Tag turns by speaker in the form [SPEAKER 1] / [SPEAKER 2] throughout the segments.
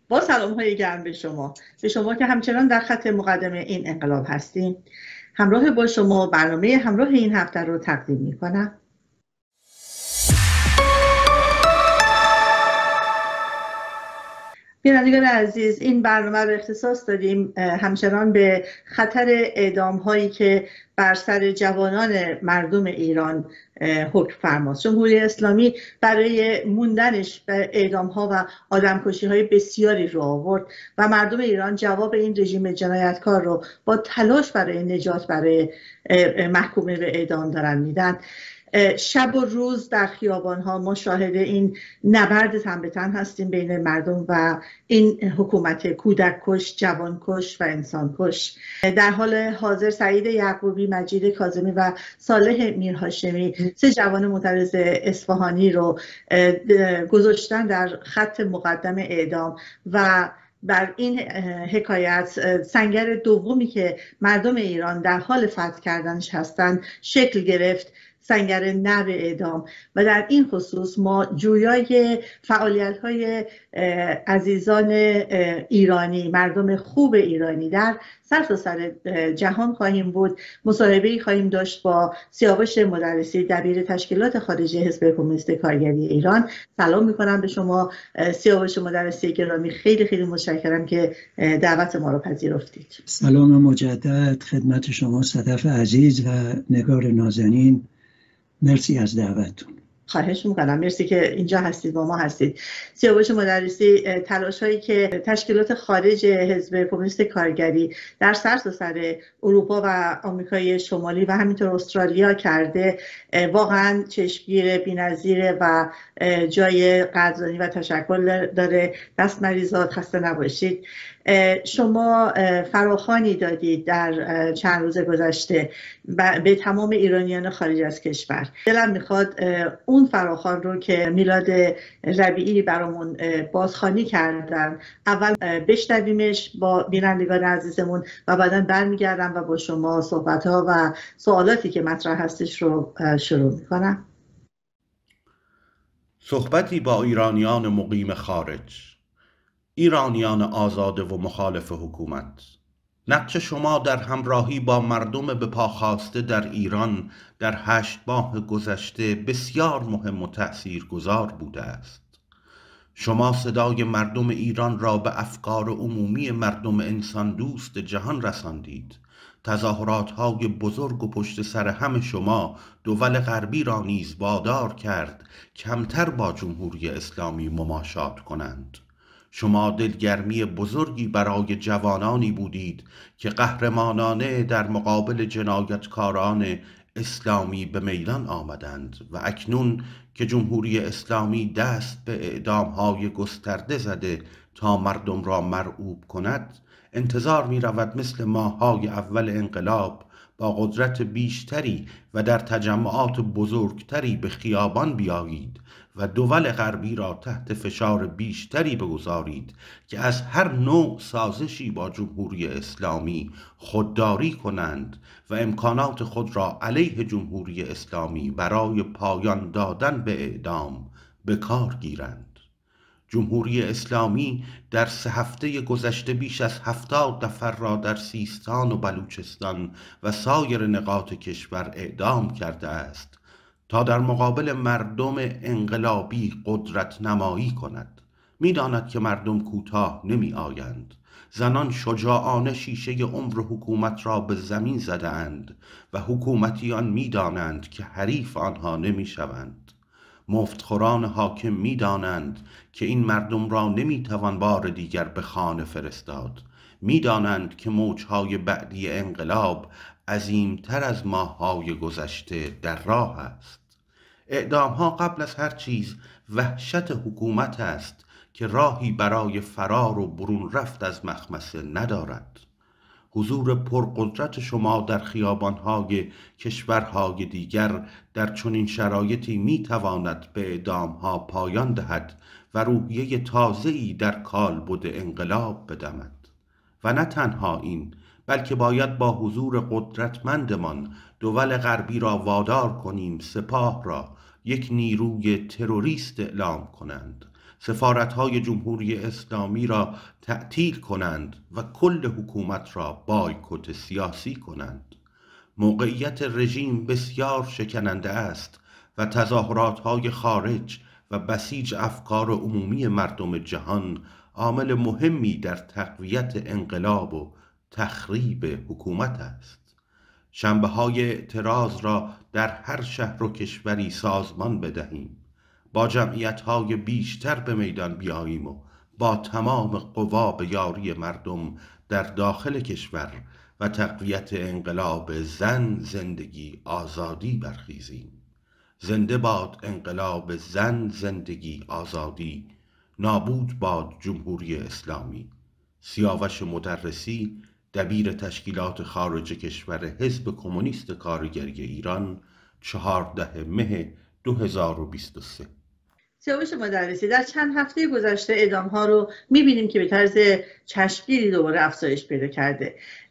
[SPEAKER 1] با سلام های گرم به شما که همچنان در خط مقدم این انقلاب هستیم. همراه با شما برنامه همراه این هفته رو تقدیم می کنم. بینندگان عزیز، این برنامه رو اختصاص دادیم همچنان به خطر اعدام هایی که بر سر جوانان مردم ایران حکم فرماست. جمهوری اسلامی برای موندنش به اعدام ها و آدمکشی های بسیاری رو آورد و مردم ایران جواب این رژیم جنایتکار رو با تلاش برای نجات برای محکومه به اعدام دارن میدن. شب و روز در خیابان ها ما شاهد این نبرد تن به تن هستیم بین مردم و این حکومت کودک کش، جوان کش و انسان کش. در حال حاضر سعید یعقوبی، مجید کاظمی و صالح میرهاشمی، 3 جوان معترض اصفهانی رو گذاشتن در خط مقدم اعدام و بر این حکایت سنگر دومی که مردم ایران در حال فتح کردنش هستند شکل گرفت، سنگر نو اعدام. و در این خصوص ما جویای فعالیت‌های عزیزان ایرانی، مردم خوب ایرانی در سرتاسر جهان خواهیم بود. مصاحبه‌ای خواهیم داشت با سیاوش مدرسی، دبیر تشکیلات خارجی حزب کمونیست کارگری ایران. سلام می‌کنم به شما سیاوش مدرسی گرامی، خیلی خیلی متشکرم که دعوت ما رو پذیرفتید.
[SPEAKER 2] سلام مجدد خدمت شما صدف عزیز و نگار نازنین، مرسی از دعوتتون.
[SPEAKER 1] خواهش میکنم، مرسی که اینجا هستید، با ما هستید. سیاوش مدرسی، تلاش هایی که تشکیلات خارج حزب کمونیست کارگری در سرتاسر اروپا و آمریکای شمالی و همینطور استرالیا کرده واقعا چشمگیر، بی‌نظیره و جای قدردانی و تشکر داره. دست مریضات، خسته نباشید. شما فراخوانی دادید در چند روز گذشته به تمام ایرانیان خارج از کشور. دلم میخواد اون فراخوان رو که میلاد ربیعی برامون بازخوانی کردن اول بشنویمش با بینندگان عزیزمون و بعدا برمیگردم و با شما صحبت‌ها و سوالاتی که مطرح هستش رو شروع میکنم.
[SPEAKER 3] صحبتی با ایرانیان مقیم خارج. ایرانیان آزاده و مخالف حکومت، نقش شما در همراهی با مردم به پا خاسته در ایران در 8 ماه گذشته بسیار مهم و تأثیرگذار بوده است. شما صدای مردم ایران را به افکار عمومی مردم انسان دوست جهان رساندید. تظاهرات‌های بزرگ و پشت سر هم شما دول غربی را نیز وادار کرد کمتر با جمهوری اسلامی مماشات کنند. شما دلگرمی بزرگی برای جوانانی بودید که قهرمانانه در مقابل جنایتکاران اسلامی به میدان آمدند و اکنون که جمهوری اسلامی دست به اعدام‌های گسترده زده تا مردم را مرعوب کند، انتظار می رود مثل ماه‌های اول انقلاب با قدرت بیشتری و در تجمعات بزرگتری به خیابان بیایید و دول غربی را تحت فشار بیشتری بگذارید که از هر نوع سازشی با جمهوری اسلامی خودداری کنند و امکانات خود را علیه جمهوری اسلامی برای پایان دادن به اعدام به کار گیرند. جمهوری اسلامی در 3 هفته گذشته بیش از 70 نفر را در سیستان و بلوچستان و سایر نقاط کشور اعدام کرده است تا در مقابل مردم انقلابی قدرت نمایی کند. می‌داند که مردم کوتاه نمی آیند. زنان شجاعانه شیشه عمر حکومت را به زمین زده اند و حکومتیان می‌دانند که حریف آنها نمی شوند. مفتخوران حاکم می‌دانند که این مردم را نمی‌توان بار دیگر به خانه فرستاد. می‌دانند که موج‌های بعدی انقلاب عظیم‌تر از ماه‌های گذشته در راه است. اعدام‌ها قبل از هر چیز وحشت حکومت است که راهی برای فرار و برون رفت از مخمصه ندارد. حضور پرقدرت شما در خیابان‌های کشورهای دیگر در چنین شرایطی می‌تواند به اعدام‌ها پایان دهد و روحیه تازه‌ای در کالبد انقلاب بدمد. و نه تنها این، بلکه باید با حضور قدرتمندمان دول غربی را وادار کنیم سپاه را یک نیروی تروریست اعلام کنند سفارت‌های جمهوری اسلامی را تعطیل کنند و کل حکومت را بایکوت سیاسی کنند. موقعیت رژیم بسیار شکننده است و تظاهرات‌های خارج و بسیج افکار عمومی مردم جهان عامل مهمی در تقویت انقلاب و تخریب حکومت است. شنبه‌های اعتراض را در هر شهر و کشوری سازمان بدهیم، با جمعیت‌های بیشتر به میدان بیاییم و با تمام قوا به یاری مردم در داخل کشور و تقویت انقلاب زن، زندگی، آزادی برخیزیم. زنده باد انقلاب زن، زندگی، آزادی. نابود باد جمهوری اسلامی. سیاوش مدرسی، دبیر تشکیلات خارج کشور حزب کمونیست کارگری ایران، 14 مه 2023.
[SPEAKER 1] سیاوش مدرسی، در چند هفته گذشته اعدام ها رو میبینیم که به طرز چشمگیری دوباره افزایش پیدا کرده.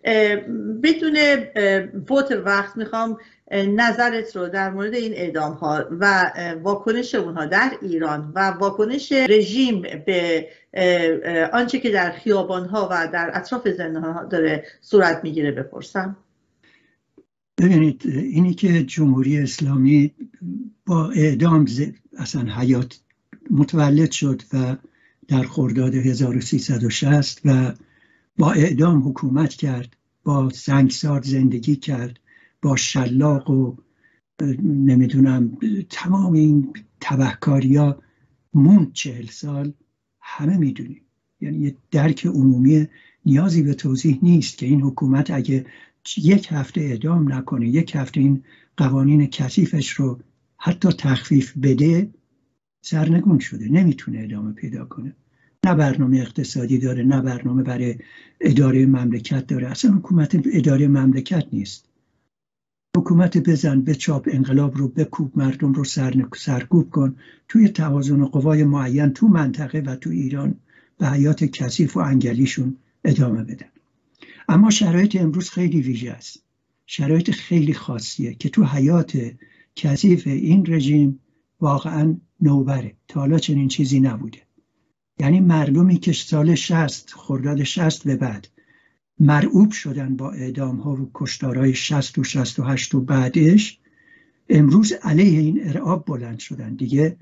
[SPEAKER 1] بدون فوت وقت میخوام نظرت رو در مورد این اعدام ها و واکنش اونها در ایران و واکنش رژیم به آنچه که در خیابان ها و در اطراف زندان ها داره صورت میگیره بپرسم.
[SPEAKER 2] ببینید، اینی که جمهوری اسلامی با اعدام اصلا حیات متولد شد و در خرداد 1360 و با اعدام حکومت کرد، با سنگسار زندگی کرد، با شلاق و نمیدونم تمام این تبهکاری‌ها موند 40 سال، همه میدونیم. یعنی یه درک عمومی، نیازی به توضیح نیست که این حکومت اگه یک هفته اعدام نکنه، یک هفته این قوانین کثیفش رو حتی تخفیف بده، سرنگون شده، نمیتونه ادامه پیدا کنه. نه برنامه اقتصادی داره، نه برنامه برای اداره مملکت داره. اصلا حکومت اداره مملکت نیست. حکومت بزن بچاپ، انقلاب رو بکوب، مردم رو سرکوب کن، توی توازن قوای معین تو منطقه و تو ایران به حیات کثیف و انگلیشون ادامه بدن. اما شرایط امروز خیلی ویژه است، شرایط خیلی خاصیه که تو حیات کثیف این رژیم واقعا نوبره. تا حالا چنین چیزی نبوده. یعنی مردمی که سال 60 خرداد 60 به بعد مرعوب شدن با اعدام ها و کشتارهای 60 و 68 و بعدش، امروز علیه این ارعاب بلند شدن دیگه.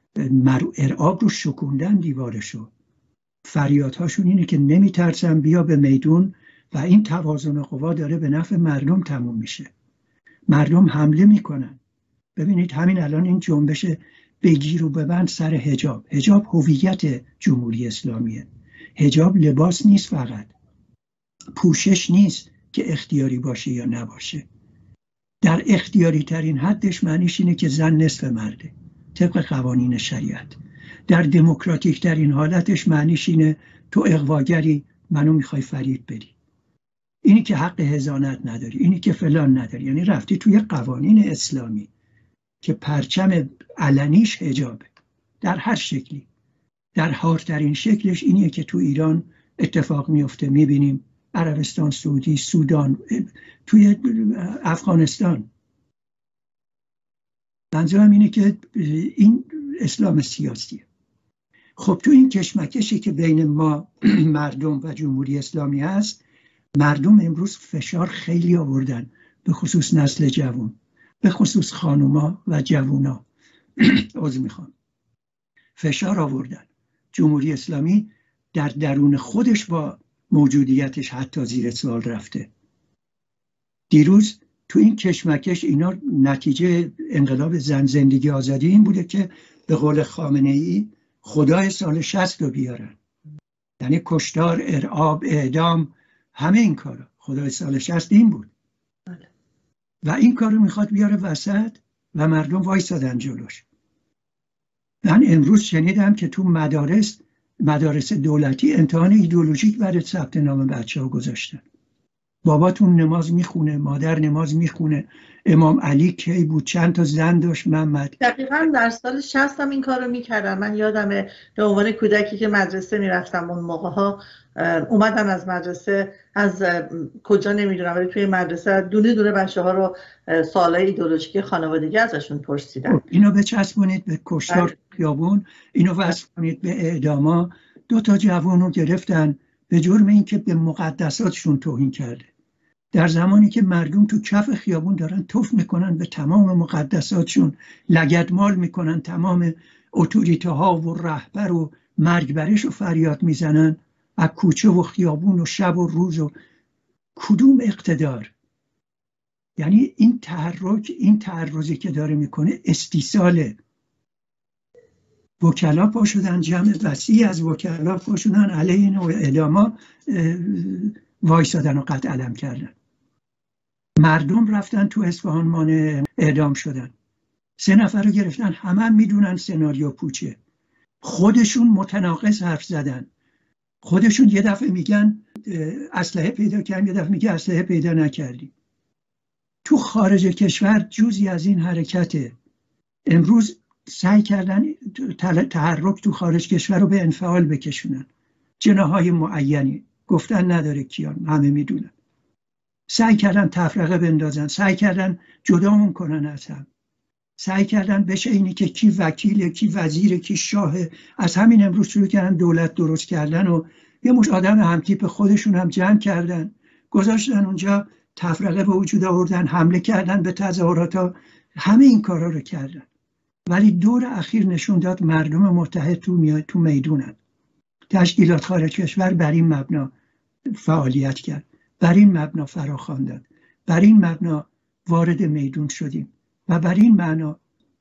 [SPEAKER 2] ارعاب رو شکوندن دیوارشو. فریادهاشون اینه که نمیترسن، بیا به میدون و این توازن قوا داره به نفع مردم تموم میشه. مردم حمله میکنن. ببینید همین الان این جنبش بگیر و ببند سر حجاب. حجاب هویت جمهوری اسلامیه. حجاب لباس نیست، فقط پوشش نیست که اختیاری باشه یا نباشه. در اختیاری ترین حدش معنیش اینه که زن نصف مرده طبق قوانین شریعت. در دموکراتیک ترین حالتش معنیش اینه تو اغواگری، منو میخوای فریب بدی، اینی که حق حضانت نداری، اینی که فلان نداری. یعنی رفتی توی قوانین اسلامی که پرچم علنیش حجابه در هر شکلی. در حارترین شکلش اینیه که تو ایران اتفاق میفته، میبینیم عربستان سعودی، سودان، توی افغانستان. منظورم اینه که این اسلام سیاسیه. خب تو این کشمکشی که بین ما مردم و جمهوری اسلامی هست، مردم امروز فشار خیلی آوردن، به خصوص نسل جوان، به خصوص خانوما و جوونا. عذر میخوام. فشار آوردن. جمهوری اسلامی در درون خودش با موجودیتش حتی زیر سوال رفته. دیروز تو این کشمکش اینا نتیجه انقلاب زن، زندگی، آزادی این بوده که به قول خامنه ای خدای سال 60 رو بیارن. یعنی کشتار، ارعاب، اعدام، همه این کارا خدای سال 60 این بود و این کار رو میخواد بیاره وسط و مردم وایسادن جلوش. من امروز شنیدم که تو مدارس دولتی امتحان ایدئولوژیک برای ثبت نام بچه ها گذاشتن. باباتون نماز میخونه، مادر نماز میخونه، امام علی کی بود، چند تا زن داشت محمد.
[SPEAKER 1] دقیقا در سال 60 هم این کار رو میکردم. من یادمه به عنوان کودکی که مدرسه میرفتم اون موقع ها، اومدم از مدرسه، از کجا نمیدونم، ولی توی مدرسه دونه دونه بچه ها رو سوالای ایدئولوژیک خانوادگی ازشون پرسیدن.
[SPEAKER 2] اینو بچسبونید به کشتار خیابون، اینو وصل کنید به اعداما. 2 تا جوان رو گرفتن به جرم اینکه به مقدساتشون توهین کرده. در زمانی که مردم تو کف خیابون دارن توف میکنن به تمام مقدساتشون، لگدمال میکنن تمام اتوریته ها و رهبر و مرگبرش رو فریاد میزنن از کوچه و خیابون و شب و روز. و کدوم اقتدار؟ یعنی این تحرک، این تعرضی که داره میکنه استیصاله. وکلا پا شدن، جمع وسیع از وکلا پا شدن علیه این اعداما وایسادن و قتل علم کردن. مردم رفتن تو اصفهان مانع اعدام شدن. 3 نفر رو گرفتن، همه میدونن سناریو پوچه. خودشون متناقض حرف زدن. خودشون یه دفعه میگن اسلحه پیدا کردیم، یه دفعه میگه اسلحه پیدا نکردیم. تو خارج کشور جزئی از این حرکته. امروز سعی کردن تحرک تو خارج کشور رو به انفعال بکشونن. جناح‌های معینی گفتن نداره کیان، همه میدونن. سعی کردن تفرقه بندازن، سعی کردن جدامون کنن از هم، سعی کردن بشه اینی که کی وکیله، کی وزیره، کی شاهه. از همین امروز شروع کردن دولت درست کردن و یه مش آدم همتیپ خودشون هم جمع کردن، گذاشتن اونجا، تفرقه به وجود آوردن، حمله کردن به تظاهرات. همه این کارا رو کردن. ولی دور اخیر نشون داد مردم متحد تو میدونن. تشکیلات خارج کشور بر این مبنا فعالیت کرد، بر این مبنا فراخوان داد، بر این مبنا وارد میدون شدیم و بر این معنا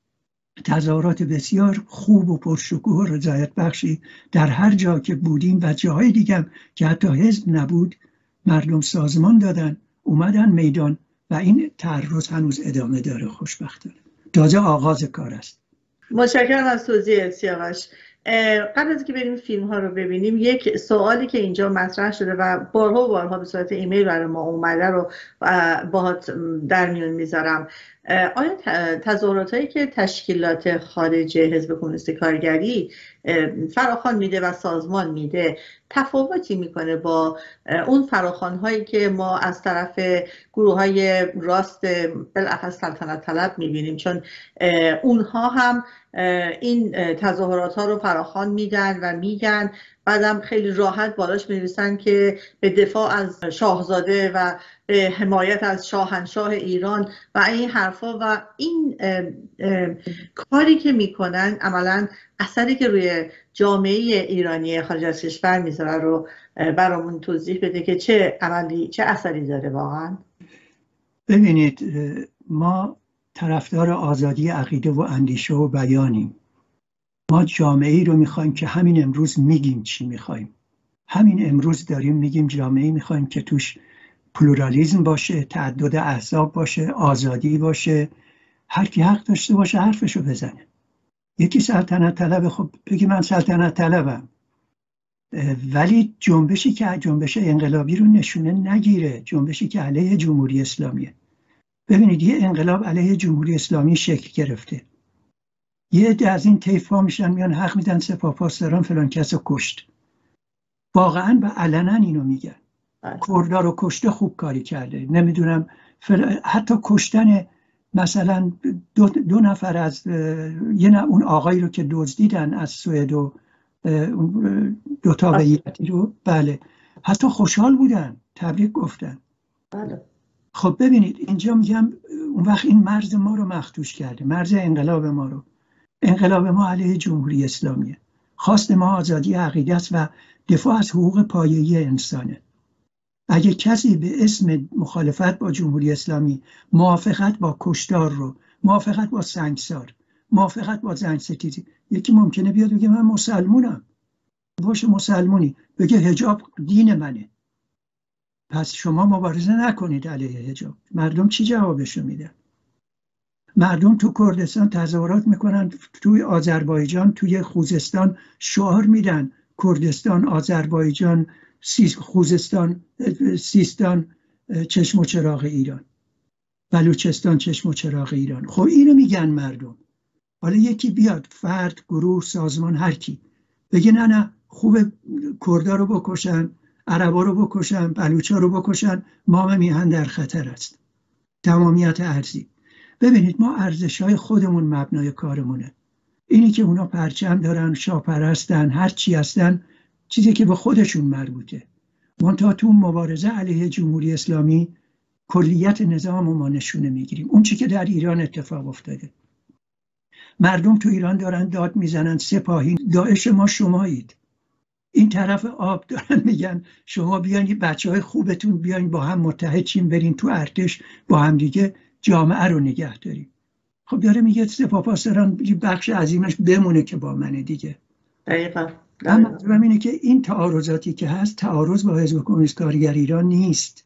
[SPEAKER 2] تظاهرات بسیار خوب و پرشکوه و رضایت بخشی در هر جا که بودیم و جاهای دیگه که حتی حزب نبود مردم سازمان دادن، اومدن میدان و این تعرض هنوز ادامه داره. خوشبختانه تازه آغاز کار است.
[SPEAKER 1] متشکرم از توضیح سیاوش. قبل از که بریم فیلم ها رو ببینیم، یک سوالی که اینجا مطرح شده و بارها و بارها به صورت ایمیل برای ما اومده رو باهات در میون میذارم. آیا تظاهرات هایی که تشکیلات خارج حزب کمونیست کارگری فراخوان میده و سازمان میده تفاوتی میکنه با اون فراخوان هایی که ما از طرف گروه های راست بالاخص سلطنت طلب میبینیم؟ چون اونها هم این تظاهرات ها رو فراخوان میدن و میگن، بعدم خیلی راحت بالاش می‌نویسن که به دفاع از شاهزاده و به حمایت از شاهنشاه ایران و این حرفا. و این کاری که میکنن عملا اثری که روی جامعه ایرانی خارج از کشور میذاره رو برامون توضیح بده که چه عملی، چه اثری داره واقعا.
[SPEAKER 2] ببینید، ما طرفدار آزادی عقیده و اندیشه و بیانیم. ما جامعه‌ای رو میخوایم که همین امروز میگیم چی میخوایم. همین امروز داریم میگیم جامعه‌ای میخوایم که توش پلورالیسم باشه، تعدد احزاب باشه، آزادی باشه، هر کی حق داشته باشه حرفشو بزنه. یکی سلطنت طلب، خب بگی من سلطنت طلبم، ولی جنبشی که جنبش انقلابی رو نشونه نگیره، جنبشی که علیه جمهوری اسلامیه. ببینید، یه انقلاب علیه جمهوری اسلامی شکل گرفته، یه عده از این طیف ها میشن میان حق میدن سپاهپاسداران فلان کسو کشت، واقعا و علنا اینو میگن. کردها رو کشته، خوب کاری کرده، نمیدونم حتی کشتن مثلا دو نفر از اون آقایی رو که دزدیدن از سوئد و اون 2 تابعیتی رو، بله، حتی خوشحال بودن، تبریک گفتن.
[SPEAKER 1] بله.
[SPEAKER 2] خب ببینید، اینجا میگم اون وقت این مرز ما رو مخدوش کرده، مرز انقلاب ما رو. انقلاب ما علیه جمهوری اسلامیه، خواست ما آزادی عقیده است و دفاع از حقوق پایه‌ای انسانه. اگه کسی به اسم مخالفت با جمهوری اسلامی موافقت با کشتار رو، موافقت با سنگسار، موافقت با زنگ ستیزی، یکی ممکنه بیاد بگه من مسلمونم، باشه مسلمونی، بگه حجاب دین منه، پس شما مبارزه نکنید علیه حجاب. مردم چی جوابشو میدن؟ مردم تو کردستان تظاهرات میکنن، توی آذربایجان، توی خوزستان شعار میدن کردستان، آذربایجان، خوزستان، سیستان چشم و چراغ ایران، بلوچستان چشم و چراغ ایران. خب اینو میگن مردم. حالا یکی بیاد، فرد، گروه، سازمان، هر کی بگه نه خوب کردا رو بکشن، عربا رو بکشن، بلوچا رو بکشن، مام میهن در خطر است. تمامیت ارضی. ببینید ما ارزش‌های خودمون مبنای کارمونه. اینی که اونا پرچم دارن، شاپرستن، هر چی هستن، چیزی که به خودشون مربوطه. منتها تو مبارزه علیه جمهوری اسلامی کلیت نظام رو ما نشونه میگیریم. اون چی که در ایران اتفاق افتاده. مردم تو ایران دارن داد میزنن سپاهی داعش ما شمایید. این طرف آب دارن میگن شما بیاین بچهای خوبتون بیاین با هم متحد چین برین تو ارتش با هم دیگه جامعه رو نگه داریم. خب داره میگه سپاهپاسداران بخش عظیمش بمونه که با منه دیگه.
[SPEAKER 1] دقیقاً.
[SPEAKER 2] اما اینه که این تعارضاتی که هست تعارض با حزب کمونیست کارگر ایران نیست.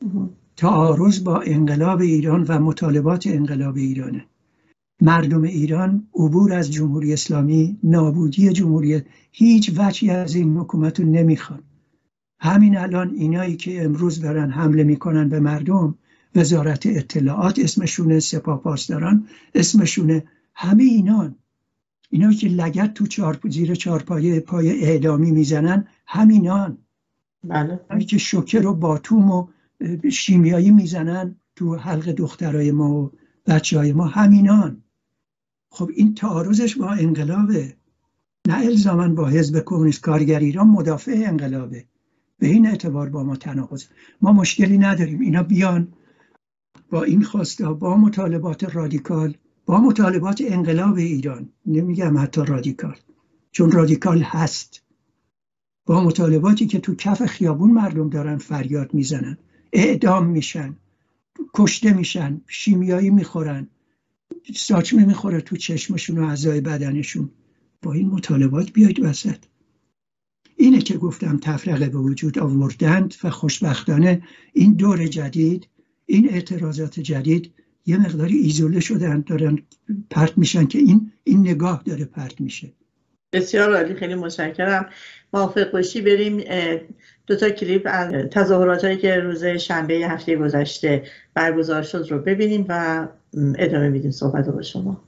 [SPEAKER 2] تعارض با انقلاب ایران و مطالبات انقلاب ایرانه. مردم ایران عبور از جمهوری اسلامی، نابودی جمهوری، هیچ وجهی از این حکومت رو نمیخوان. همین الان اینایی که امروز دارن حمله میکنن به مردم، وزارت اطلاعات اسمشونه، سپاهپاسداران اسمشونه، همه اینایی که لگد تو زیر چارپایه پای اعدامی میزنن همینان.
[SPEAKER 1] بله.
[SPEAKER 2] اینایی که شوکر و باتوم و شیمیایی میزنن تو حلق دخترای ما و بچهای ما همینان. خب این تعارضش با انقلابه، نه الزاماً با حزب کمونیست کارگر ایران مدافع انقلابه. به این اعتبار با ما تناقض. ما مشکلی نداریم اینا بیان با این خواسته، با مطالبات رادیکال، با مطالبات انقلاب ایران، نمیگم حتی رادیکال چون رادیکال هست، با مطالباتی که تو کف خیابون مردم دارن فریاد میزنن، اعدام میشن، کشته میشن، شیمیایی میخورن، ساچمه میخوره تو چشمشون و اعضای بدنشون، با این مطالبات بیاید وسط. اینه که گفتم تفرقه به وجود آوردند و خوشبختانه این دور جدید، این اعتراضات جدید یه مقداری ایزوله شدن، دارن پرت میشن که این نگاه داره پرت میشه.
[SPEAKER 1] بسیار عالی، خیلی متشکرم. موافق باشی بریم 2 تا کلیپ از تظاهراتایی که روز شنبه هفته گذشته برگزار شد رو ببینیم و ادامه میدیم صحبت با شما.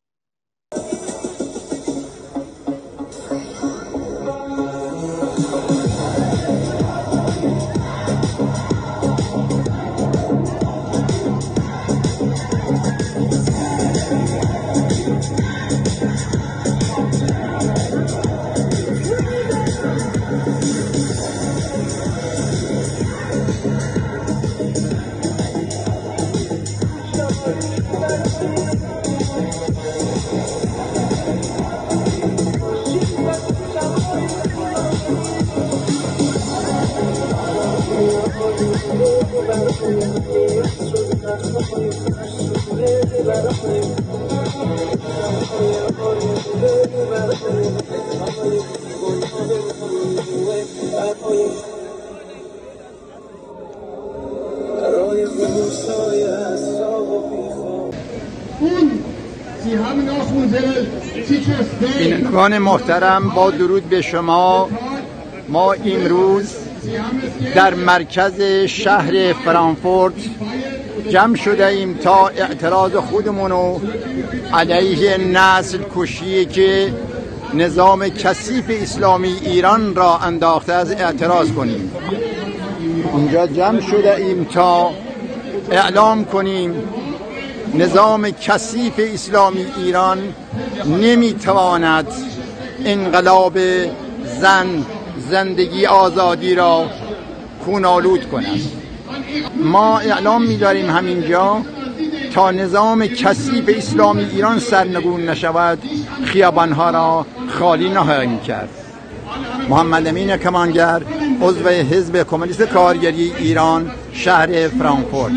[SPEAKER 4] بینندگان محترم، با درود به شما. ما امروز در مرکز شهر فرانکفورت جمع شده ایم تا اعتراض خودمونو علیه نسل کشی که نظام کثیف اسلامی ایران را انداخته از اعتراض کنیم. اینجا جمع شده ایم تا اعلام کنیم نظام کثیف اسلامی ایران نمیتواند انقلاب زندگی آزادی را خون‌آلود کند. ما اعلام می‌داریم همینجا تا نظام کثیف اسلامی ایران سرنگون نشود خیابان‌ها را خالی نخواهیم کرد. محمد امین کمانگر، عضو حزب کمونیست کارگری ایران، شهر فرانکفورت.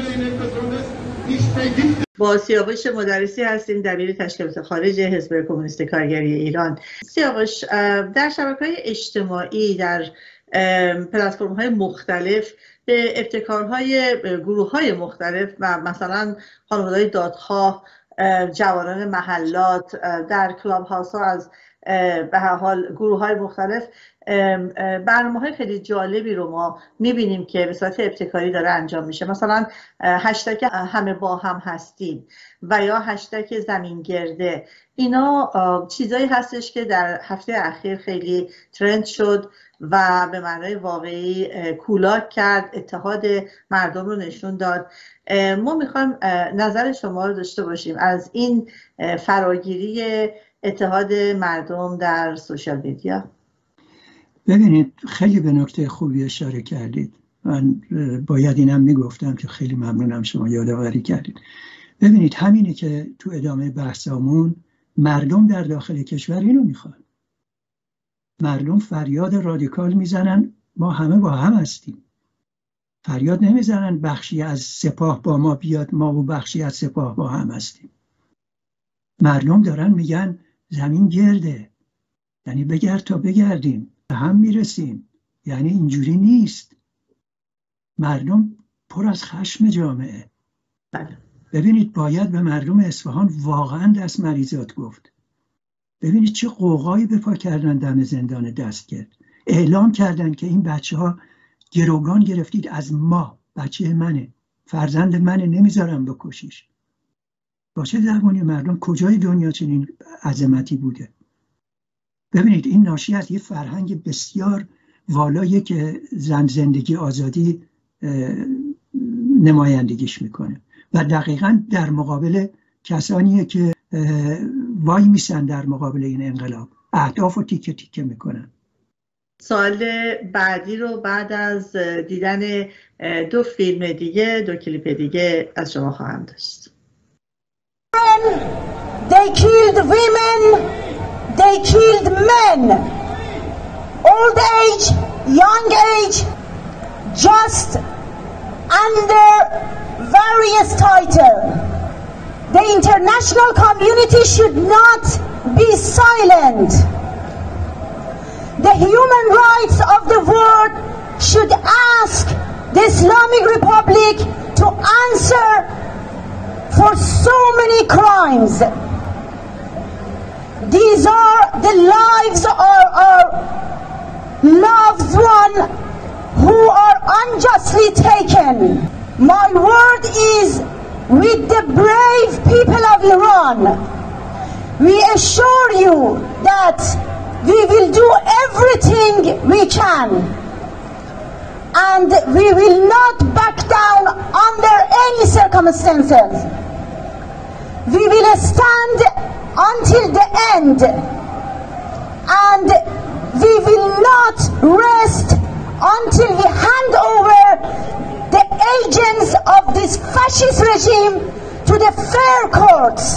[SPEAKER 1] با سیاوش مدرسی هستیم، دبیر تشکیلات خارج حزب کمونیست کارگری ایران. سیاوش، در شبکه‌های اجتماعی، در پلتفرم‌های مختلف به ابتکارهای گروه‌های مختلف و مثلا خانواده‌های دادخواه، جوانان محلات، در کلاب هاوس‌ها از به هر حال گروه‌های مختلف برنامه‌های خیلی جالبی رو ما می‌بینیم که به صورت ابتکاری داره انجام میشه. مثلا هشتگ همه با هم هستیم و یا هشتگ زمین گرده. اینا چیزایی هستش که در هفته اخیر خیلی ترند شد و به معنای واقعی کولاک کرد، اتحاد مردم رو نشون داد. ما میخوایم نظر شما رو داشته باشیم از این فراگیری اتحاد مردم در سوشال میدیا.
[SPEAKER 2] ببینید خیلی به نکته خوبی اشاره کردید. من باید اینم میگفتم که خیلی ممنونم شما یادآوری کردید. ببینید همینه که تو ادامه بحثامون مردم در داخل کشور اینو میخوان. مردم فریاد رادیکال میزنن ما همه با هم هستیم. فریاد نمیزنن بخشی از سپاه با ما بیاد ما و بخشی از سپاه با هم هستیم. مردم دارن میگن زمین گرده، یعنی بگرد تا بگردیم به هم میرسیم، یعنی اینجوری نیست. مردم پر از خشم جامعه. ببینید باید به مردم اصفهان واقعا دست مریضات گفت. ببینید چه قوقایی به پا کردن دم زندان دستگرد. اعلام کردن که این بچه ها گروگان گرفتید از ما، بچه منه، فرزند منه، نمیذارم بکشیش. با چه زبانی مردم کجای دنیا چنین عظمتی بوده؟ ببینید این ناشی از یه فرهنگ بسیار والایی که زن زندگی آزادی نمایندگیش میکنه و دقیقاً در مقابل کسانیه که وای میسن در مقابل این انقلاب، اهداف رو تیکه تیکه میکنن.
[SPEAKER 1] سوال بعدی رو بعد از دیدن 2 فیلم دیگه، 2 کلیپ دیگه از شما خواهم داشت.
[SPEAKER 5] They killed women, they killed men, old age, young age, just under various title. The international community should not be silent. The human rights of the world should ask the Islamic Republic to answer for so many crimes. These are the lives of our loved ones who are unjustly taken. My word is with the brave people of Iran. We assure you that we will do everything we can, and we will not back down under any circumstances. We will stand until the end, and we will not rest until we hand over the agents of this fascist regime to the fair courts.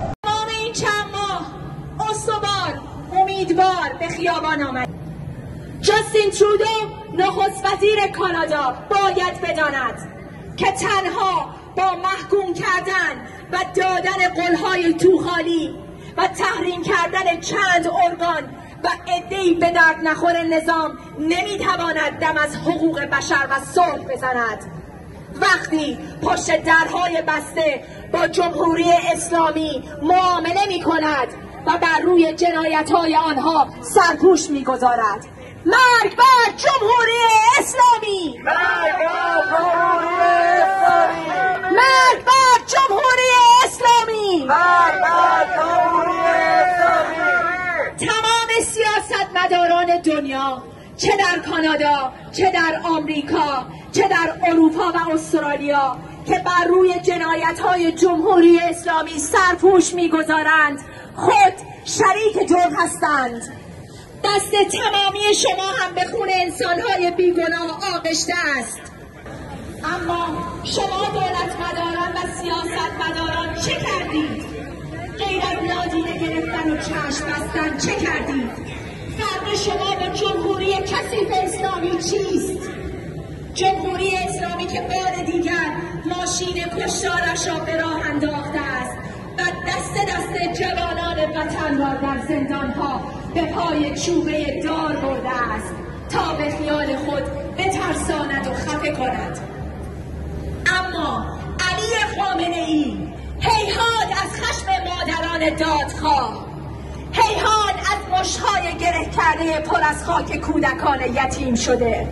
[SPEAKER 6] امیدوار به خیابان آمد. جاستین ترودو نخست وزیر کانادا باید بداند که تنها با محکوم کردن و دادن قولهای توخالی و تحریم کردن چند ارگان و عده‌ای به درد نخور نظام نمیتواند دم از حقوق بشر و صلح بزند. وقتی پشت درهای بسته با جمهوری اسلامی معامله می کند و بر روی جنایت‌های آنها سرپوش می‌گذارد. مرگ بر جمهوری اسلامی! مرگ بر جمهوری اسلامی! مرگ بر جمهوری اسلامی! مرگ بر جمهوری اسلامی! تمام سیاستمداران دنیا، چه در کانادا، چه در آمریکا، چه در اروپا و استرالیا که بر روی جنایت‌های جمهوری اسلامی سرپوش می‌گذارند، خود شریک جرم هستند. دست تمامی شما هم به خون انسان‌های بیگناه آغشته است. اما شما دولتمداران و سیاستمداران چه کردید؟ غیر از نادیده گرفتن و چشم بستن چه کردید؟ فرق شما با جمهوری کثیف اسلامی چیست؟ جمهوری اسلامی که بار دیگر ماشین کشتارش را به راه انداخته است و دست جوانان وطن را در زندانها به پای چوبه دار برده است تا به خیال خود بترساند و خفه کند. اما علی خامنه‌ای هیهات از خشم مادران دادخواه، هیهان از مشت‌های گره کرده پر از خاک کودکان یتیم شده،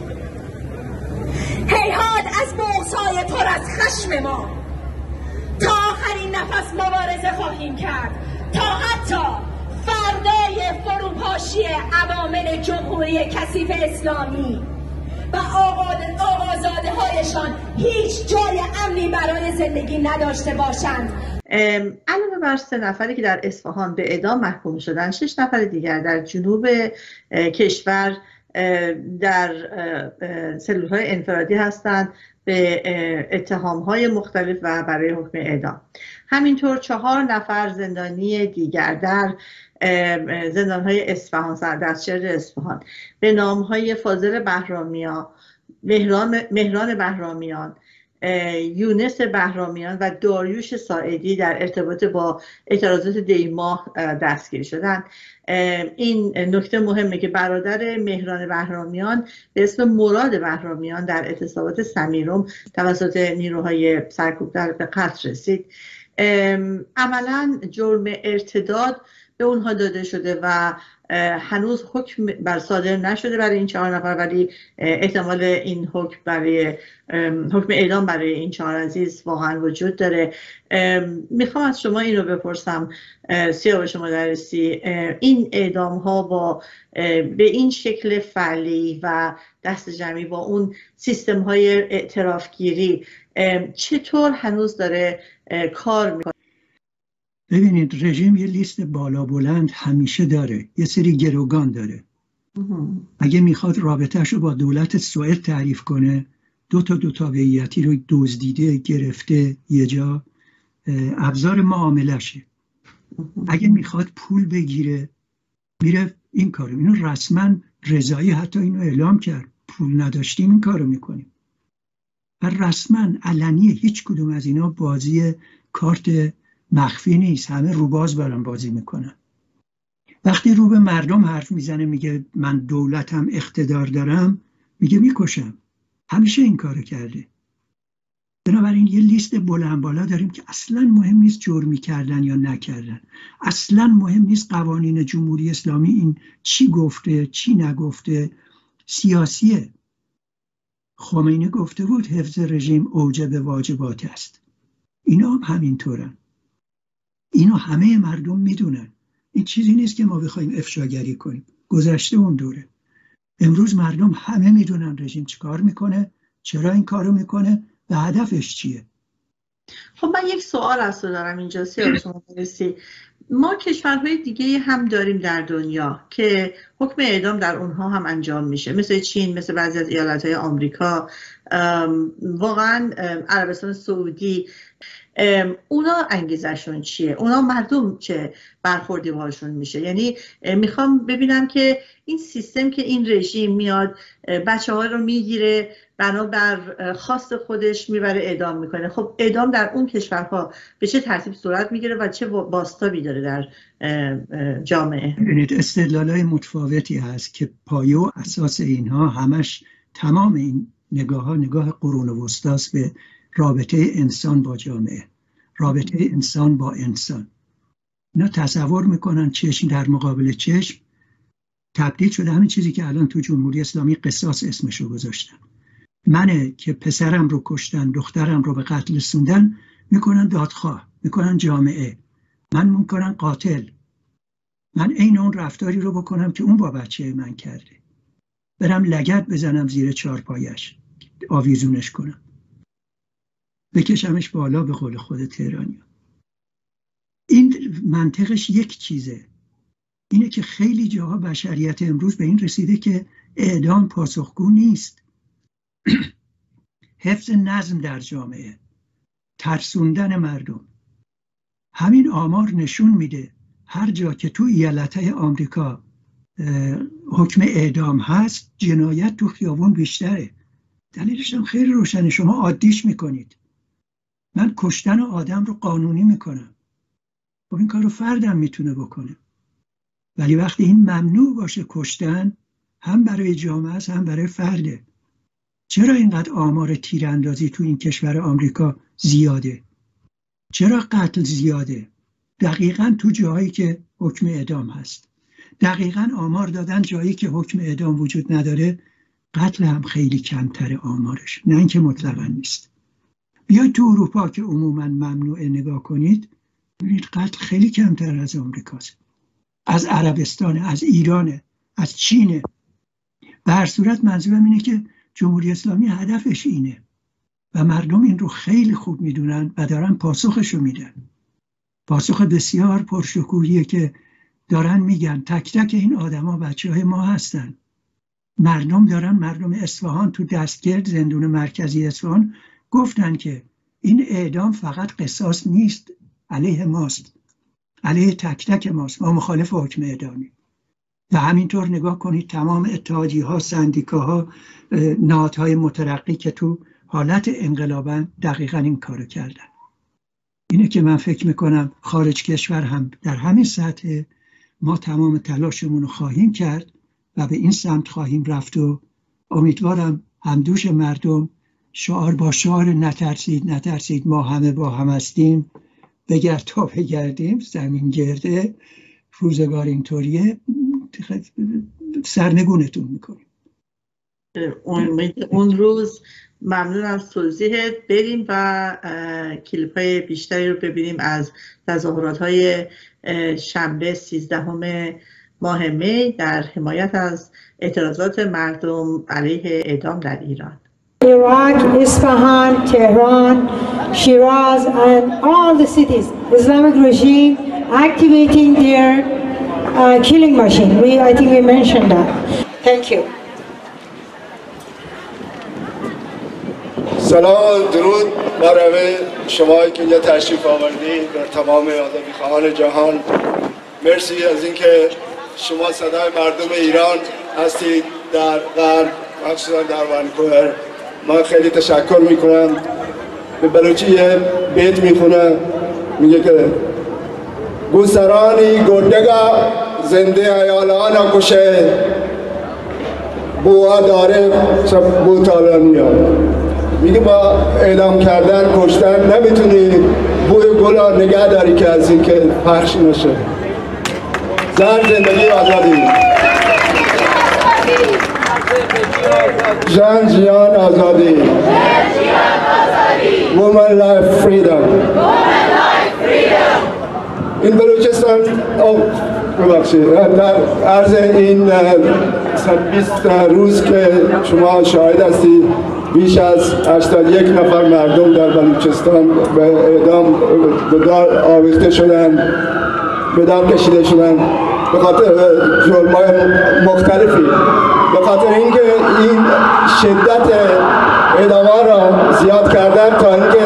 [SPEAKER 6] هیهات از بغض‌های پر از خشم ما. تا آخرین نفس مبارزه خواهیم کرد تا حتی فردای فروپاشی عوامل جمهوری کثیف اسلامی و آقازاده هایشان هیچ جای امنی برای زندگی نداشته باشند.
[SPEAKER 1] علاوه بر 3 نفری که در اصفهان به اعدام محکوم شدند، 6 نفر دیگر در جنوب کشور در سلول‌های انفرادی هستند به اتهام‌های مختلف و برای حکم اعدام. همینطور 4 نفر زندانی دیگر در زندان‌های اصفهان، دستشوی اصفهان به نام‌های فاضل بهرامیان، مهران بهرامیان، یونس بهرامیان و داریوش ساعدی در ارتباط با اعتراضات دیماه دستگیر شدند. این نکته مهمه که برادر مهران بهرامیان به اسم مراد بهرامیان در اعتصابات سمیرم توسط نیروهای سرکوبگر به قتل رسید. عملاً جرم ارتداد به اونها داده شده و هنوز حکم صادر نشده برای این 4 نفر، ولی احتمال این حکم برای حکم اعدام برای این 4 عزیز واقعا وجود داره. میخوام از شما این رو بپرسم، سیاوش مدرسی، این اعدام ها با به این شکل فعلی و دست جمعی با اون سیستم های اعترافگیری چطور هنوز داره کار میکنه؟
[SPEAKER 2] ببینید، رژیم یه لیست بالا بلند همیشه داره، یه سری گروگان داره. اگه میخواد رابطهش رو با دولت سوئد تعریف کنه، دو تابعیتی رو دزدیده، گرفته یه جا، ابزار معاملشه. اگه میخواد پول بگیره میره این کارو. اینو رسما رضایی حتی اینو اعلام کرد، پول نداشتیم این کارو میکنیم. و رسما علنیه، هیچ کدوم از اینا بازی کارت مخفی نیست، همه روباز برام بازی میکنن. وقتی رو به مردم حرف میزنه میگه من دولتم اقتدار دارم، میگه میکشم. همیشه این کارو کرده. بنابراین یه لیست بلند بالا داریم که اصلا مهم نیست جرمی کردن یا نکردن، اصلا مهم نیست قوانین جمهوری اسلامی این چی گفته چی نگفته، سیاسیه. خمینی گفته بود حفظ رژیم اوجب واجبات است. اینا هم همینطورن، اینا همه مردم میدونن. این چیزی نیست که ما بخوایم افشاگری کنیم، گذشته اون دوره. امروز مردم همه میدونن رژیم چیکار میکنه، چرا این کارو میکنه و هدفش چیه.
[SPEAKER 1] خب من یک سوال از تو دارم اینجا، سیاوش مدرسی. ما کشورهای دیگه هم داریم در دنیا که حکم اعدام در اونها هم انجام میشه، مثل چین، مثل بعضی از ایالتهای آمریکا، واقعا عربستان سعودی. اونا انگیزشون چیه؟ اونا مردم چه برخوردی باشون میشه؟ یعنی میخوام ببینم که این سیستم که این رژیم میاد بچه ها رو میگیره، بنابر خواست خودش میبره اعدام میکنه. خب اعدام در اون کشورها به چه ترتیب صورت میگیره و چه بازتابی داره در جامعه؟
[SPEAKER 2] ببینید، استدلالای متفاوتی هست که پایه و اساس اینها همش، تمام این نگاه قرون وسطی است به رابطه انسان با جامعه، رابطه انسان با انسان. اینا تصور میکنن چشم در مقابل چشم تبدیل شده همین چیزی که الان تو جمهوری اسلامی قصاص اسمشو گذاشتن. منه که پسرم رو کشتن، دخترم رو به قتل رسوندن، میکنن دادخواه، میکنن جامعه، من میکنن قاتل. من عین اون رفتاری رو بکنم که اون با بچه من کرده، برم لگد بزنم زیر چارپایش، آویزونش کنم، بکشمش بالا به قول خود تهرانی. این منطقش یک چیزه، اینه که خیلی جاها بشریت امروز به این رسیده که اعدام پاسخگو نیست. حفظ نظم در جامعه، ترسوندن مردم. همین آمار نشون میده هر جا که تو ایالتهای آمریکا حکم اعدام هست، جنایت تو خیابون بیشتره. دلیلش هم خیلی روشنه، شما عادیش میکنید. من کشتن آدم رو قانونی میکنم، خب این کار رو فردم میتونه بکنه. ولی وقتی این ممنوع باشه کشتن، هم برای جامعه است هم برای فرده. چرا اینقدر آمار تیراندازی تو این کشور آمریکا زیاده؟ چرا قتل زیاده؟ دقیقاً تو جاهایی که حکم اعدام هست. دقیقاً آمار دادن جایی که حکم اعدام وجود نداره قتل هم خیلی کمتر آمارش، نه اینکه مطلقاً نیست. بیاید تو اروپا که عموماً ممنوعه نگاه کنید، ببینید قتل خیلی کمتر از آمریکاست، از عربستان، از ایران، از چینه. به هر صورت منظورم اینه که جمهوری اسلامی هدفش اینه و مردم این رو خیلی خوب میدونن و دارن پاسخشو میدن. پاسخ بسیار پرشکوهیه که دارن میگن تک تک این آدما بچه‌های ما هستن. مردم اصفهان تو دستگرد زندون مرکزی اصفهان گفتن که این اعدام فقط قصاص نیست، علیه ماست، علیه تک تک ماست، ما مخالف حکم اعدامی. و همینطور نگاه کنید تمام اتحادیه‌ها، سندیکاها، نهادهای مترقی که تو حالت انقلابن دقیقاً این کارو کردن. اینه که من فکر میکنم خارج کشور هم در همین سطح ما تمام تلاشمون رو خواهیم کرد و به این سمت خواهیم رفت و امیدوارم همدوش مردم شعار با شعار نترسید نترسید ما همه با هم هستیم، بگرد تا بگردیم، زمین گرده، روزگار اینطوریه، سرنگونتون میکنیم.
[SPEAKER 1] اون روز ممنون از توضیحت. بریم و کلیپ های بیشتری رو ببینیم از تظاهرات های شنبه 13 ماه می در حمایت از اعتراضات مردم علیه اعدام در ایران.
[SPEAKER 7] Iraq, Isfahan, Tehran, Shiraz, and all the cities, Islamic regime activating their killing machine. I think we mentioned that. Thank you.
[SPEAKER 8] سلام و درود برای شما که اینجا تشریف آوردید، در تمام آزادیخواهان جهان. مرسی از اینکه شما صدای مردم ایران هستید در غرب، مخصوصا در ونکوور. من خیلی تشکر میکنم. به بلوچی یه بیت میخونم، میگه که گوسرانی گردگا زنده ایالان کشه بوها داره سب بو تالانیا. میگه با اعدام کردن، کشتن نمیتونی بوی گلا نگه داری که از این که پخش نشه. زن زندگی آزادی، زن جیان آزادی، woman life freedom. این بلوچستان در عرض این 20 روز که شما شاهد هستید، بیش از 81 نفر مردم در بلوچستان به اعدام به دار آویخته شدند، به دار کشیده شدند به خاطر جرم‌های مختلفی. به خاطر اینکه این شدت اعدام‌ها را زیاد کردن تا اینکه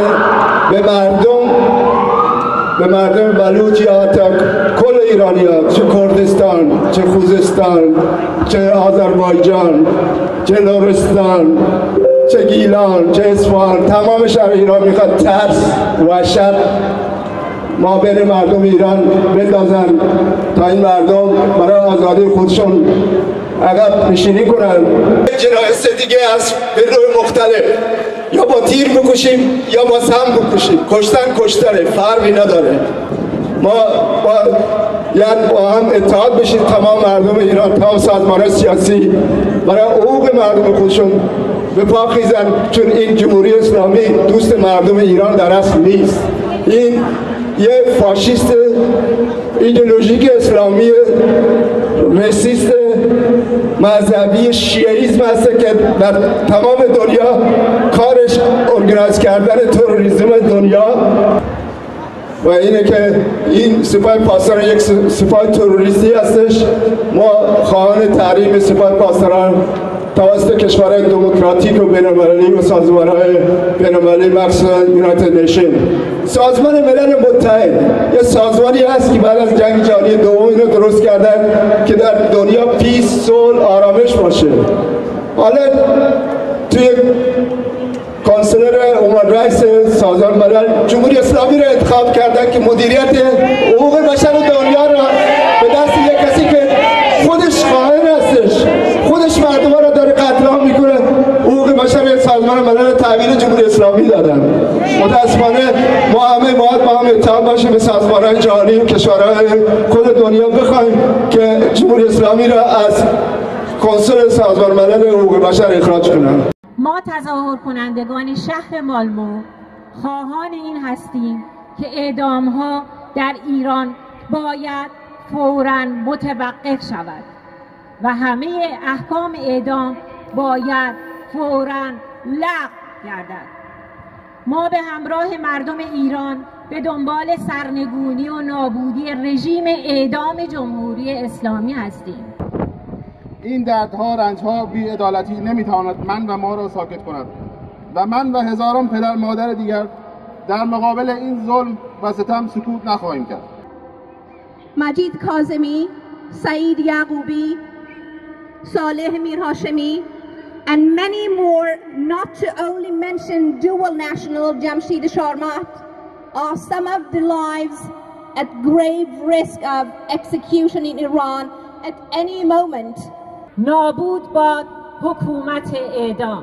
[SPEAKER 8] به مردم بلوچ یا تا کل ایرانی‌ها، چه کردستان، چه خوزستان، چه آذربایجان، چه لرستان، چه گیلان، چه اصفهان، تمام شهر ایران میخواد ترس و وحشت ما بین مردم ایران بندازن تا این مردم برای آزادی خودشون عقب نشینی کنن. جنایت دیگه از به نوع مختلف، یا با تیر بکشیم یا با سم بکشیم. کشتن کشتره، فرقی نداره. ما با هم اتحاد بشیم، تمام مردم ایران، تمام سازمان‌های سیاسی برای حقوق مردم خودشون به پا خیزن، چون این جمهوری اسلامی دوست مردم ایران در اصل نیست. این یه فاشیست ایدئولوژیک اسلامی رسیست مذهبی شیعیسم هست که در تمام دنیا کارش ارگانیز کردن تروریسم دنیا و اینه که این سپاه پاسداران یک سپاه تروریستی هستش. ما خواهان تحریم سپاه پاسداران توسط کشورهای دموکراتیک و بین‌المللی و سازمان‌های بین‌المللی، مخصوصا یونایتد نیشن، سازمان ملل متحد، یه سازمانی هست که بعد از جنگ جهانی دوم اینو درست کردن که در دنیا پیس، صلح، آرامش باشه. حالا توی کانسلر اومن رئیس سازمان ملل جمهوری اسلامی را انتخاب کردن که مدیریت حقوق بشر دنیا را به دست یک کسی که خودش خائن هستش، خودش مردم را داره قتل عام میکنه، حقوق بشر سازمان سازمان ملل تغییر جمهوری اسلامی دادن. متاسفانه ما همه باید با هم اتحاد باشیم به سازمان‌های جهانی و کشورهای خود دنیا بخوایم که جمهوری اسلامی را از کنسول سازمان ملل حقوق بشر اخراج کنند.
[SPEAKER 6] ما تظاهر کنندگان شهر مالمو خواهان این هستیم که اعدام‌ها در ایران باید فوراً متوقف شود و همه احکام اعدام باید فوراً لغو گردد. ما به همراه مردم ایران به دنبال سرنگونی و نابودی رژیم اعدام جمهوری اسلامی هستیم.
[SPEAKER 9] این دردها، رنجها، بی‌عدالتی نمیتواند من و ما را ساکت کند و من و هزاران پدر مادر دیگر در مقابل این ظلم و ستم سکوت نخواهیم کرد.
[SPEAKER 10] مجید کاظمی، سعید یعقوبی، صالح میرهاشمی and many more, not to only mention dual national Jamshid Sharmat, are some of the lives at grave risk of execution in Iran at any moment.
[SPEAKER 6] نابود باد حکومت اعدام.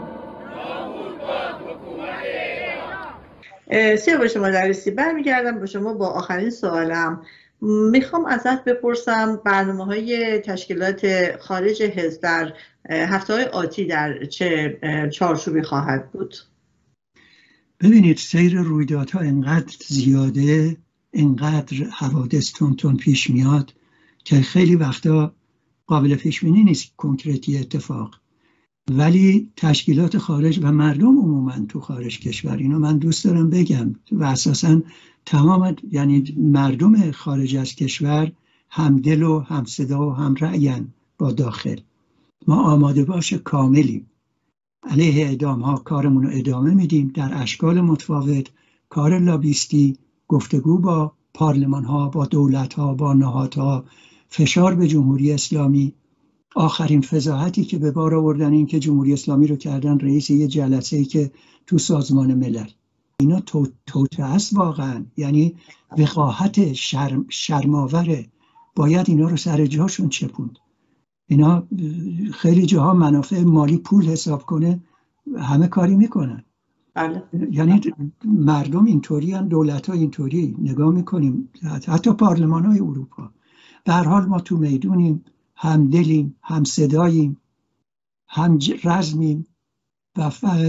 [SPEAKER 1] سیاوش مدرسی، برمیگردم به شما با آخرین سوالم. میخوام ازت بپرسم برنامه‌های تشکیلات خارج حزب در هفته‌های آتی در چه چارچوبی خواهد بود؟
[SPEAKER 2] ببینید، سیر رویدادها انقدر زیاده، انقدر حوادث تون پیش میاد که خیلی وقتا قابل پیش بینی نیست کنکرتی اتفاق. ولی تشکیلات خارج و مردم عموما تو خارج کشور، اینو من دوست دارم بگم، و اساسا تمام یعنی مردم خارج از کشور همدل و همصدا و همرأی‌اند با داخل. ما آماده باش کاملیم علیه اعدام ها، کارمون رو ادامه میدیم در اشکال متفاوت، کار لابیستی، گفتگو با پارلمان ها، با دولت ها، با نهادها، فشار به جمهوری اسلامی. آخرین فضاحتی که به بار آوردن این که جمهوری اسلامی رو کردن رئیس یه جلسه‌ای که تو سازمان ملل. اینا توطئه است واقعا، یعنی وقاحت شرماوره. باید اینا رو سر جاشون چپوند. اینا خیلی جاها منافع مالی پول حساب کنه همه کاری میکنن. یعنی مردم اینطوری هن، دولت ها اینطوری نگاه میکنیم، حتی پارلمان های اروپا. به هر حال ما تو میدونیم، هم دلیم، هم صداییم، هم رزمیم و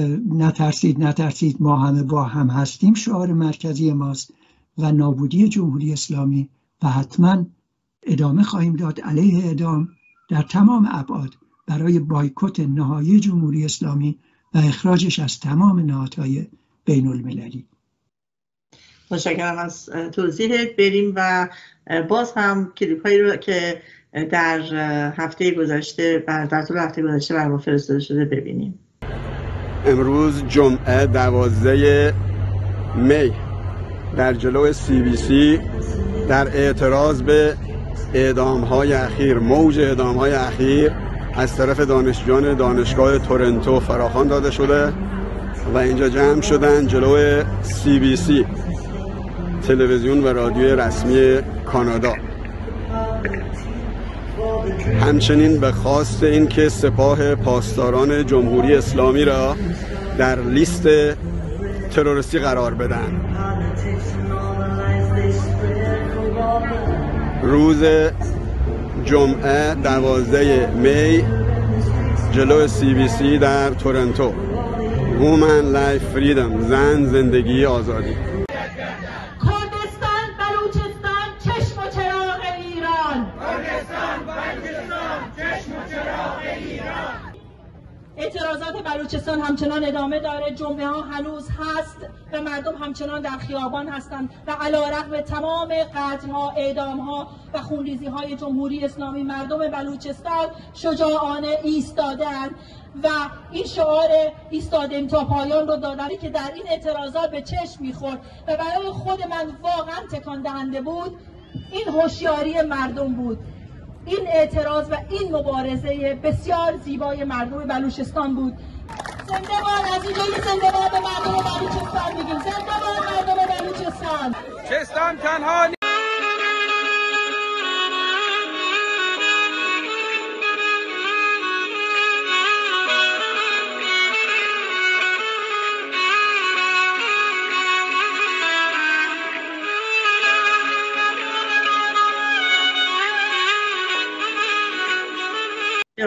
[SPEAKER 2] نترسید ما همه با هم هستیم شعار مرکزی ماست و نابودی جمهوری اسلامی و حتما ادامه خواهیم داد علیه اعدام در تمام ابعاد برای بایکوت نهایی جمهوری اسلامی و اخراجش از تمام نهادهای بین المللی.
[SPEAKER 1] متشکرم از توضیحت. بریم و باز هم کلیپ هایی رو که در هفته گذشته در طول هفته گذشته بر ما فرستاده شده ببینیم.
[SPEAKER 4] امروز جمعه 12 می در جلو CBC در اعتراض به اعدام‌های اخیر، موج اعدام‌های اخیر از طرف دانشجویان دانشگاه تورنتو فراخوان داده شده و اینجا جمع شدن جلو CBC، تلویزیون و رادیوی رسمی کانادا. همچنین به خواست این که سپاه پاسداران جمهوری اسلامی را در لیست تروریستی قرار بدن. روز جمعه 12 می جلو CBC در تورنتو. Women Life Freedom، زن زندگی آزادی.
[SPEAKER 6] کردستان بلوچستان چشم و چراغ ایران.
[SPEAKER 11] کردستان بلوچستان چشم و چراغ ایران.
[SPEAKER 6] اعتراضات بلوچستان همچنان ادامه داره، جمعه ها هنوز هست و مردم همچنان در خیابان هستند و علیرغم تمام قتل‌ها، اعدام‌ها و خونریزی های جمهوری اسلامی مردم بلوچستان شجاعانه ایستادند و این شعار ایستادیم تا پایان رو دادن که در این اعتراضات به چشم می‌خورد و برای خود من واقعا تکان دهنده بود. این هوشیاری مردم بود، این اعتراض و این مبارزه بسیار زیبای مردم بلوچستان بود. زنده باد، از اینجایی زنده باد به مردم بلوچستان میگیم، زنده باد مردم بلوچستان.
[SPEAKER 11] چستان تنها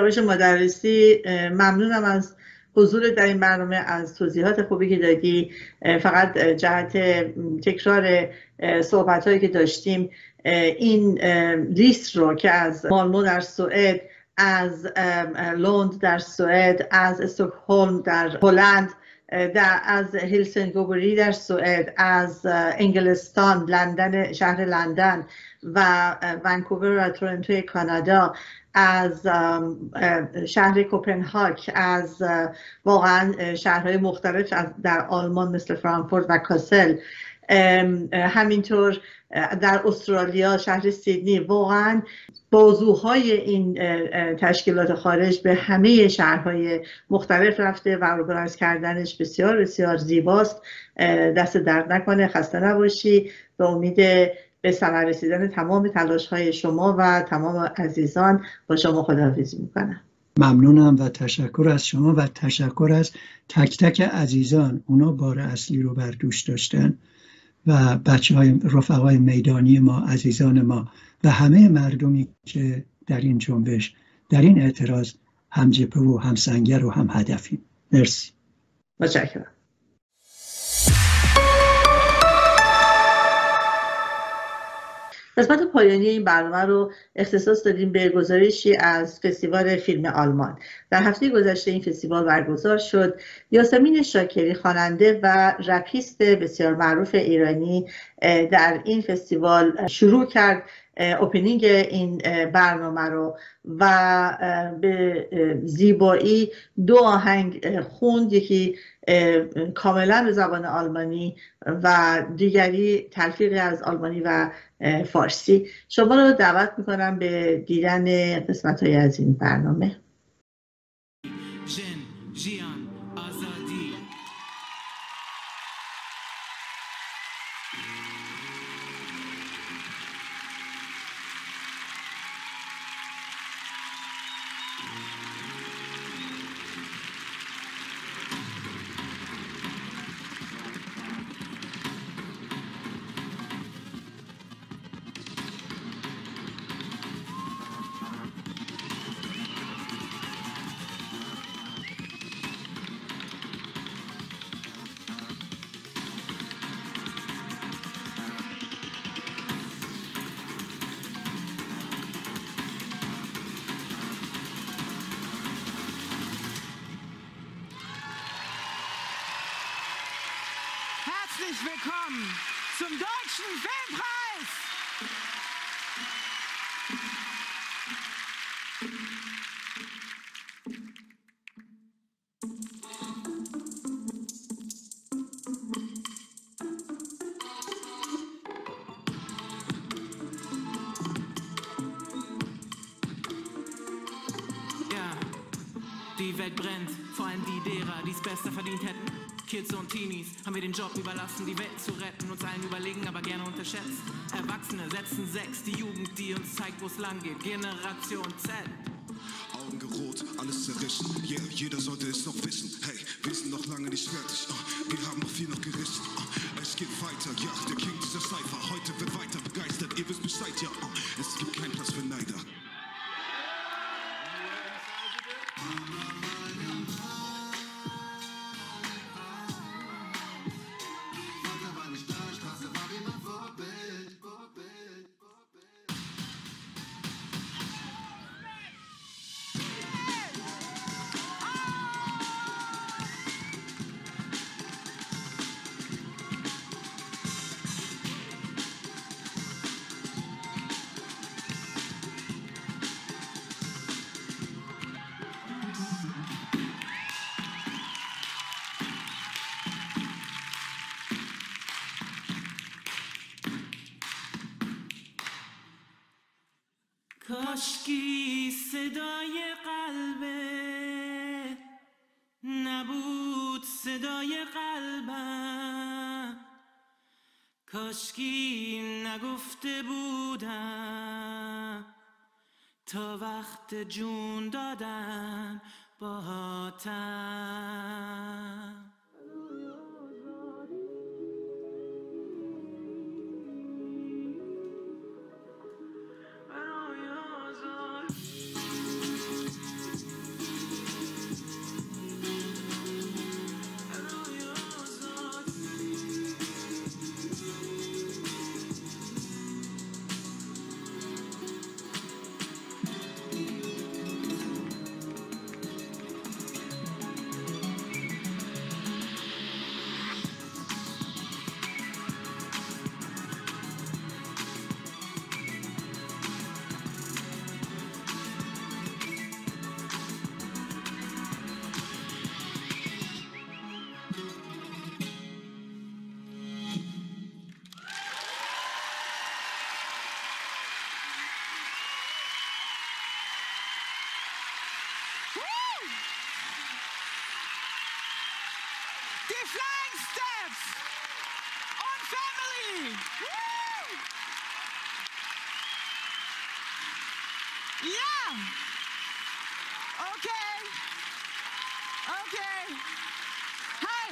[SPEAKER 1] سیاوش مدرسی، ممنونم از حضور در این برنامه، از توضیحات خوبی که دادی. فقط جهت تکرار صحبت‌هایی که داشتیم، این لیست رو که از مالمو در سوئد، از لوند در سوئد، از استکهلم در هلند، از هلسینگوری در سوئد، از انگلستان، لندن، شهر لندن و ونکوور و تورنتو کانادا، از شهر کوپنهاگ، از واقعا شهرهای مختلف در آلمان مثل فرانکفورت و کاسل، همینطور در استرالیا شهر سیدنی، واقعا بازوهای این تشکیلات خارج به همه شهرهای مختلف رفته و ارگانایز کردنش بسیار بسیار زیباست. دست درد نکنه، خسته نباشی. به امید به ثمر رسیدن تمام تلاش‌های شما و تمام عزیزان با شما خداحافظی میکنم.
[SPEAKER 2] ممنونم و تشکر از شما و تشکر از تک تک عزیزان. اونا بار اصلی رو بر دوش داشتن و بچه‌های رفقای میدانی ما، عزیزان ما و همه مردمی که در این جنبش، در این اعتراض هم جبهه و هم سنگر و هم هدفیم. مرسی.
[SPEAKER 1] متشکرم. قسمت پایانی این برنامه رو اختصاص دادیم به گزارشی از فستیوال فیلم آلمان. در هفته گذشته این فستیوال برگزار شد. یاسمین شاکری، خواننده و رپیست بسیار معروف ایرانی، در این فستیوال شروع کرد اوپنینگ این برنامه رو و به زیبایی 2 آهنگ خوند، یکی کاملا به زبان آلمانی و دیگری تلفیقی از آلمانی و فارسی. شما رو دعوت میکنم به دیدن قسمت‌های از این برنامه.
[SPEAKER 12] Herzlich willkommen zum Deutschen Filmpreis! Ja, die Welt brennt, vor allem die derer, die es besser verdient hätten. Kids und Teenies haben wir den Job überlassen, die Welt zu retten, uns allen überlegen, aber gerne unterschätzt. Erwachsene setzen 6, die Jugend, die uns zeigt, wo es lang geht. Generation Z.
[SPEAKER 13] Augengerot, alles zerrissen. Yeah, jeder sollte es noch wissen. Hey, wir sind noch lange nicht fertig. Wir haben noch viel noch gerissen. Es geht weiter, ja, der King dieser Cypher. Heute wird weiter begeistert, ihr wisst Bescheid, ja. Es gibt keinen Platz für Neider.
[SPEAKER 12] کاشکی صدای قلبه نبود، صدای قلبم کاشکی نگفته بودم تا وقت جون دادن باهاتم. Die Flying Steps und Family. Woo! Ja. Okay. Okay. Hi.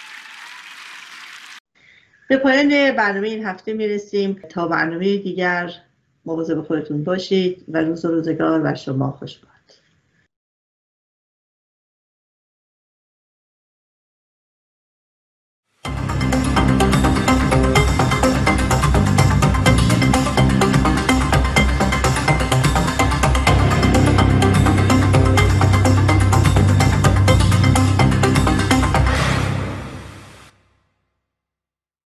[SPEAKER 1] به پایان برنامه این هفته میرسیم. تا برنامه دیگر مواظب خودتون باشید و روز و روزگار بر شما خوش باد.